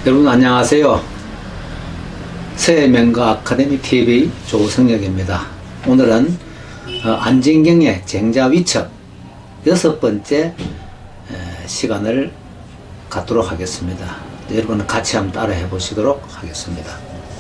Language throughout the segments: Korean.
여러분 안녕하세요. 새해명가 아카데미 TV 조성혁입니다. 오늘은 안진경의 쟁자위첩 6번째 시간을 갖도록 하겠습니다. 여러분 같이 한번 따라 해보시도록 하겠습니다.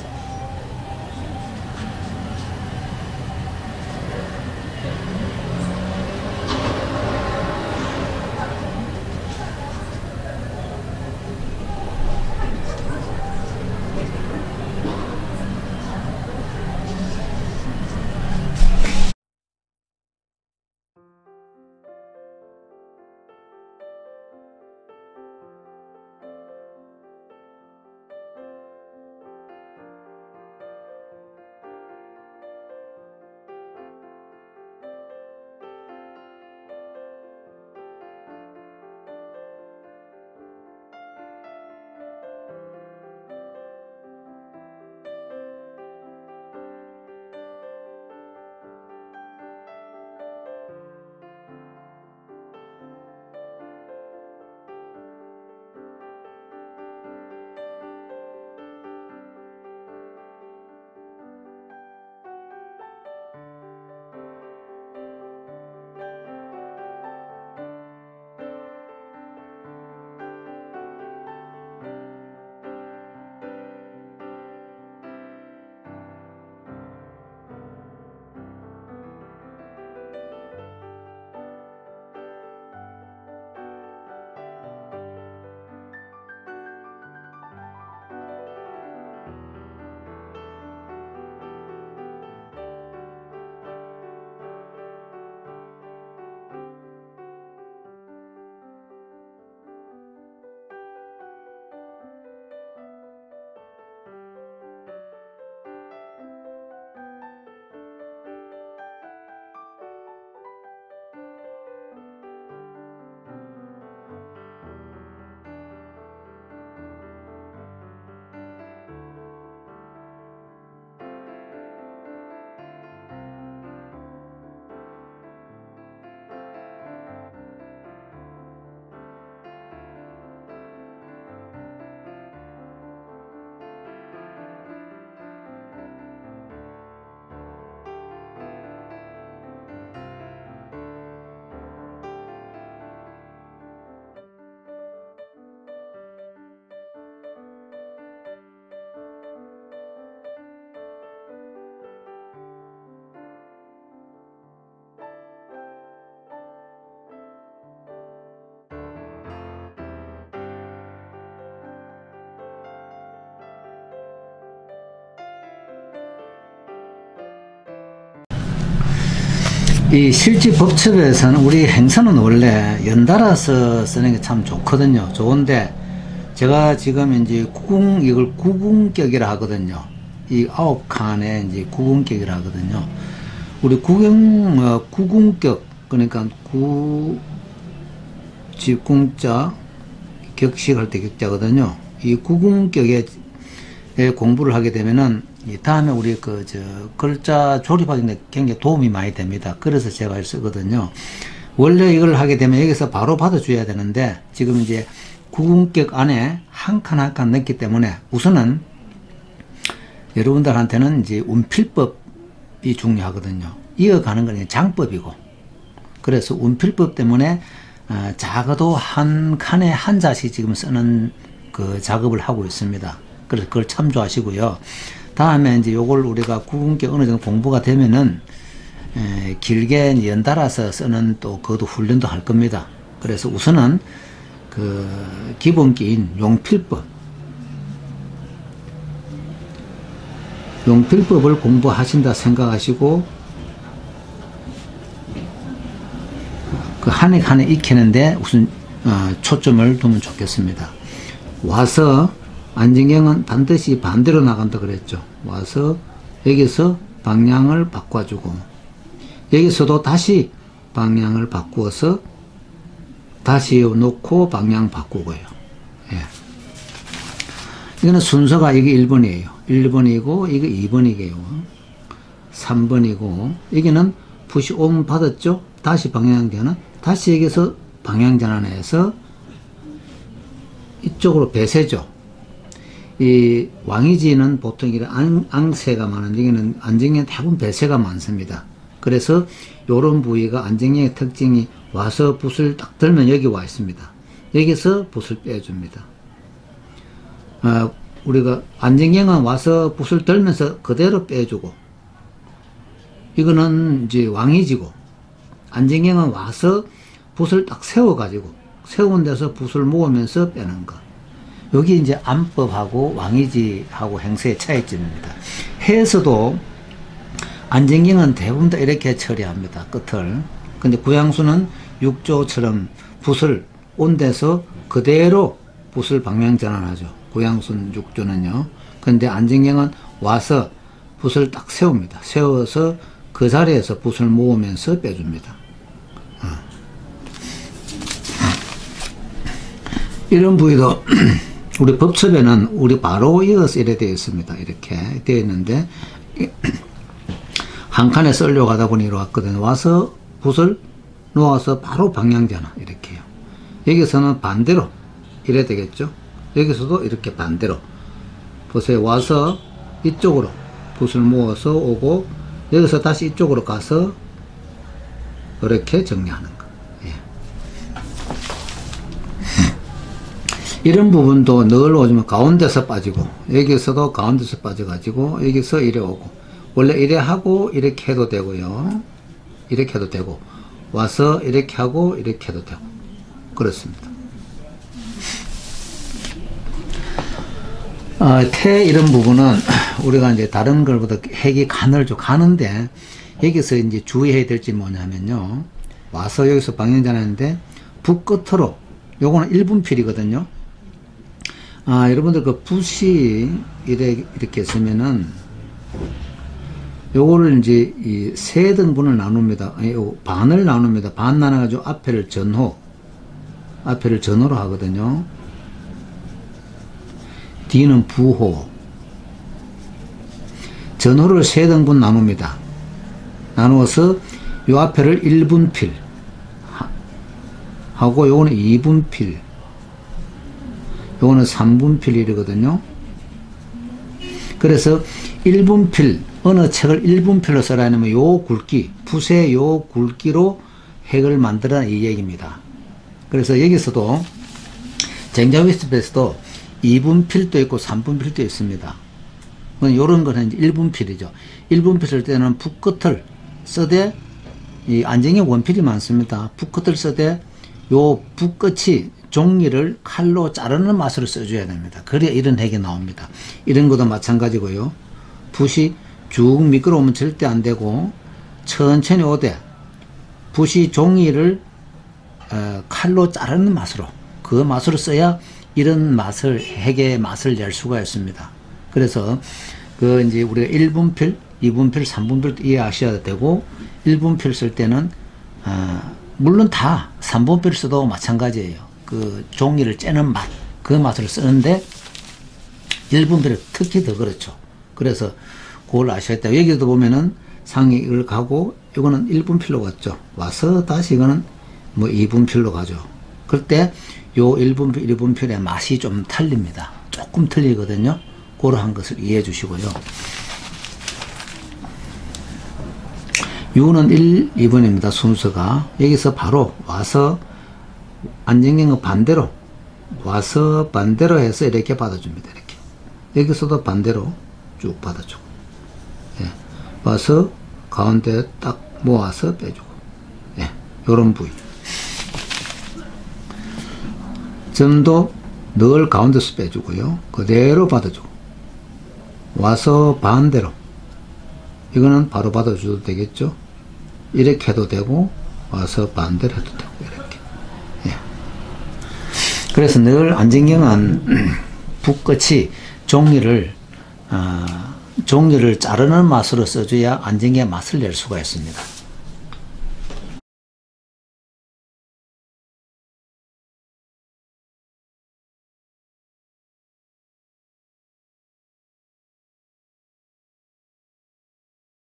이 실지법첩에서는 우리 행사는 원래 연달아서 쓰는 게 참 좋거든요. 좋은데 제가 지금 이제 이걸 구궁격이라 하거든요. 이 9칸에 이제 구궁격이라 하거든요. 우리 구궁격, 그러니까 집궁자, 격식할 때 격자거든요. 이 구궁격에 공부를 하게 되면은 이 다음에 우리 글자 조립하기에 굉장히 도움이 많이 됩니다. 그래서 제가 쓰거든요. 원래 이걸 하게 되면 여기서 바로 받아줘야 되는데 지금 이제 구궁격 안에 한 칸 한 칸 넣기 때문에 우선은 여러분들한테는 이제 운필법이 중요하거든요. 이어가는 건 장법이고, 그래서 운필법 때문에 작아도 한 칸에 한 자씩 지금 쓰는 그 작업을 하고 있습니다. 그래서 그걸 참조하시고요. 다음에 이제 요걸 우리가 구분격 어느 정도 공부가 되면은 길게 연달아서 쓰는 또 그것도 훈련도 할 겁니다. 그래서 우선은 그 기본기인 용필법을 공부하신다 생각하시고 그 한 획 한 획 익히는데 우선 초점을 두면 좋겠습니다. 와서 안진경은 반드시 반대로 나간다 그랬죠. 와서 여기서 방향을 바꿔주고 여기서도 다시 방향을 바꾸어서 다시 놓고 방향 바꾸고요. 예. 이거는 순서가 이게 1번이에요. 1번이고 이게 2번이게요. 3번이고 여기는 푸시 온 받았죠. 다시 방향 전환, 다시 여기서 방향 전환해서 이쪽으로 배세죠. 이 왕이지는 보통 이런 앙새가 많은데 여기는 안정형은 대부분 배새가 많습니다. 그래서 요런 부위가 안정형의 특징이 와서 붓을 딱 들면 여기 와 있습니다. 여기서 붓을 빼줍니다. 우리가 안정형은 와서 붓을 들면서 그대로 빼주고, 이거는 이제 왕이지고, 안정형은 와서 붓을 딱 세워가지고, 세운 데서 붓을 모으면서 빼는 거. 여기 이제 안법하고 왕이지하고 행세의 차이점입니다. 해에서도 안정형은 대부분 다 이렇게 처리합니다. 끝을. 근데 구양수는 육조처럼 붓을 온 데서 그대로 붓을 방향 전환하죠. 구양수는 육조는요. 근데 안정형은 와서 붓을 딱 세웁니다. 세워서 그 자리에서 붓을 모으면서 빼줍니다. 이런 부위도 우리 법첩에는 우리 바로 이어서 이래 되어 있습니다. 이렇게 되어 있는데 한 칸에 쓰려고 하다 보니 이리 왔거든요. 와서 붓을 놓아서 바로 방향전환 이렇게요. 여기서는 반대로 이래 되겠죠. 여기서도 이렇게 반대로 보세요. 와서 이쪽으로 붓을 모아서 오고 여기서 다시 이쪽으로 가서 이렇게 정리하는 거. 이런 부분도 늘 오지만 가운데서 빠지고 여기서도 가운데서 빠져가지고 여기서 이래 오고 원래 이래 하고 이렇게 해도 되고요. 이렇게 해도 되고 와서 이렇게 하고 이렇게 해도 되고 그렇습니다. 태 이런 부분은 우리가 이제 다른 걸보다 핵이 간을 좀 가는데 여기서 이제 주의해야 될지 뭐냐면요. 와서 여기서 방향전환하는데 북끝으로 요거는 1분필이거든요. 여러분들 그 붓이 이렇게 있으면은 요거를 이제 이 세 등분을 나눕니다. 반을 나눕니다. 반 나눠가지고 앞에를 전호로 하거든요. 뒤는 부호. 전호를 세 등분 나눕니다. 나누어서 요 앞에를 1분필 하고 요거는 2분필 요거는 3분필이거든요. 그래서 1분필, 어느 책을 1분필로 써라 하면 요 굵기, 붓의 요 굵기로 핵을 만들어라 이 얘기입니다. 그래서 여기서도 쟁자위스프에서도 2분필도 있고 3분필도 있습니다. 요런 거는 이제 1분필이죠. 1분필 쓸 때는 붓끝을 써대, 이 안정형 원필이 많습니다. 붓끝을 써대 요 붓끝이 종이를 칼로 자르는 맛으로 써줘야 됩니다. 그래야 이런 핵이 나옵니다. 이런 것도 마찬가지고요. 붓이 쭉 미끄러우면 절대 안 되고 천천히 오되 붓이 종이를 칼로 자르는 맛으로 그 맛으로 써야 이런 맛을 핵의 맛을 낼 수가 있습니다. 그래서 그 이제 우리가 1분필, 2분필, 3분필도 이해하셔야 되고 1분필 쓸 때는 물론 다 3분필 써도 마찬가지예요. 그 종이를 째는 맛, 그 맛을 쓰는데 1분필은 특히 더 그렇죠. 그래서 그걸 아셔야 돼요. 여기도 보면은 상이 이걸 가고 이거는 1분필로 갔죠. 와서 다시 이거는 뭐 2분필로 가죠. 그럴 때 요 1분필, 2분필의 맛이 좀 틀립니다. 조금 틀리거든요. 그러한 것을 이해해 주시고요. U는 1, 2번입니다. 순서가. 여기서 바로 와서 안정형은 반대로 와서 반대로 해서 이렇게 받아줍니다. 이렇게 여기서도 반대로 쭉 받아주고 와서 가운데 딱 모아서 빼주고 요런 부위 점도 늘 가운데서 빼주고요. 그대로 받아주고 와서 반대로 이거는 바로 받아줘도 되겠죠. 이렇게 해도 되고 와서 반대로 해도 되고 이렇게. 그래서 늘 안정형은 붓끝이 종이를 자르는 맛으로 써줘야 안정형의 맛을 낼 수가 있습니다.